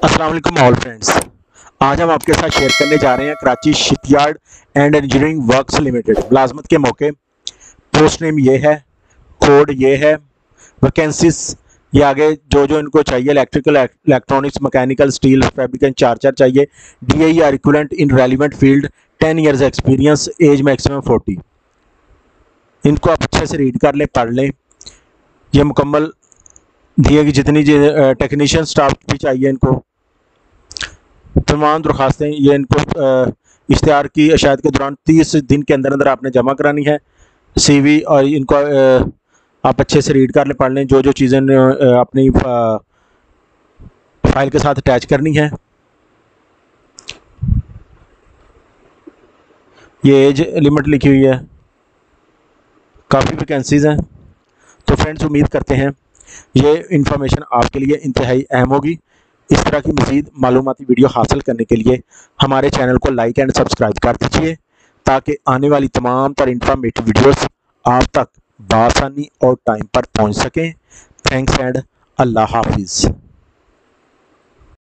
السلام علیکم آل فرینڈس. آج ہم آپ کے ساتھ شیئر کرنے جا رہے ہیں Karachi shipyard and engineering works limited ملازمت کے موقع. پوسٹ نیم یہ ہے، کوڈ یہ ہے، ویکینسیز یہ آگے جو ان کو چاہیے: electrical, electronics, mechanical, steel fabrication, charger چاہیے، D A or equivalent in relevant field, 10 years experience, age maximum 40. ان کو آپ اچھے سے ریڈ کر لیں، پڑھ لیں. یہ مکمل دیے گی جتنی ٹیکنیشین سٹاف بھی چاہیے ان کو. تمام درخواستیں یہ ان کو اشتہار کی اشاعت کے دوران 30 دن کے اندر آپ نے جمع کرانی ہے. سی وی اور ان کو آپ اچھے سے ریڈ کر لیں، پڑھ لیں. جو چیزیں اپنی فائل کے ساتھ اٹیچ کرنی ہے. یہ ایج لمٹ لکھی ہوئی ہے. کافی ویکینسیز ہیں. تو فرینڈز امید کرتے ہیں یہ انفارمیشن آپ کے لیے انتہائی اہم ہوگی. اس طرح کی مزید معلوماتی ویڈیو حاصل کرنے کے لیے ہمارے چینل کو لائک اینڈ سبسکرائب کر دیجیے تاکہ آنے والی تمام تر انفارمیٹیو ویڈیوز آپ تک بآسانی اور ٹائم پر پہنچ سکیں. تھینکس اینڈ اللہ حافظ.